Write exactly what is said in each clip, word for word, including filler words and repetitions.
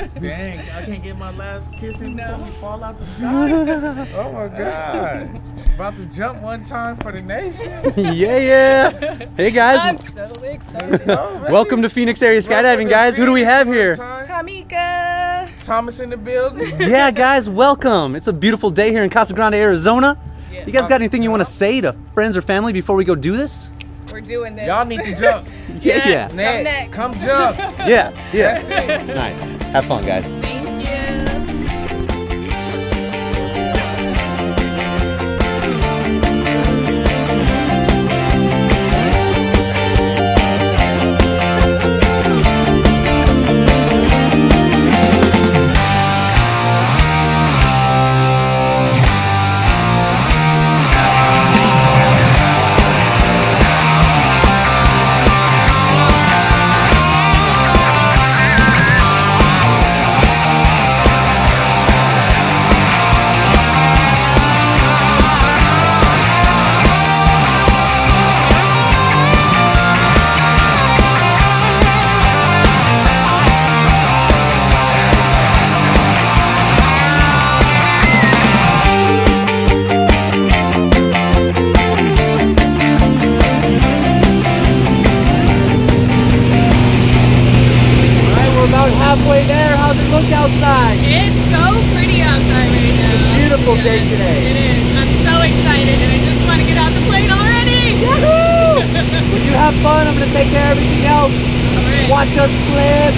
Dang, I can't get my last kiss in No. before we fall out the sky. Oh my God. About to jump one time for the nation. Yeah, yeah. Hey guys. I'm so excited. Oh, baby. Welcome to Phoenix Area Skydiving, guys. Who do we have here? Tamika. Thomas in the building. Yeah, guys, welcome. It's a beautiful day here in Casa Grande, Arizona. Yeah. You guys got anything you want to say to friends or family before we go do this? We're doing this. Y'all need to jump. Yeah, yeah. Come Next, next. come jump. Yeah, yeah. That's it. Nice. Have fun, guys. Thank you. Halfway there. How's it look outside? It's so pretty outside right now. Beautiful Yeah, day today. It is. I'm so excited and I just want to get out the plane already. Woohoo! When you have fun, I'm going to take care of everything else. All right. Watch us flip.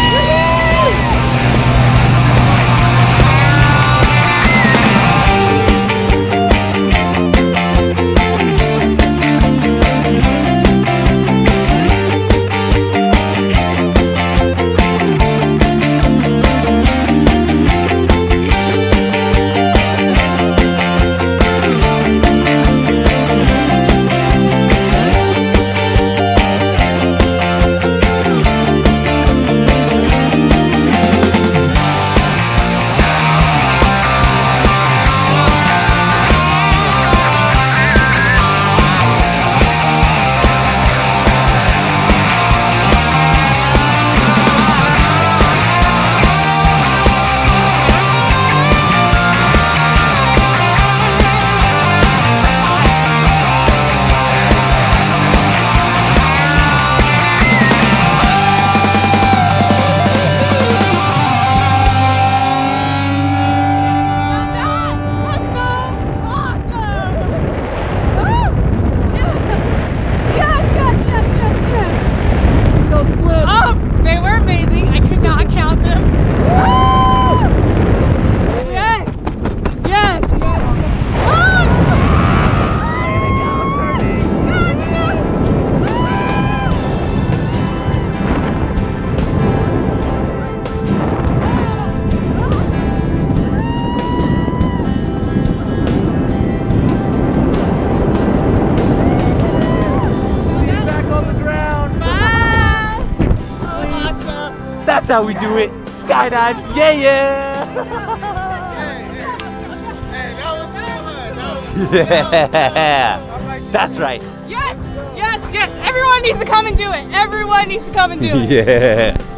That's how we do it. Skydive. Yeah, yeah. Hey, that was good. That was Yeah. That's right. Yes, yes, yes. Everyone needs to come and do it. Everyone needs to come and do it. Yeah.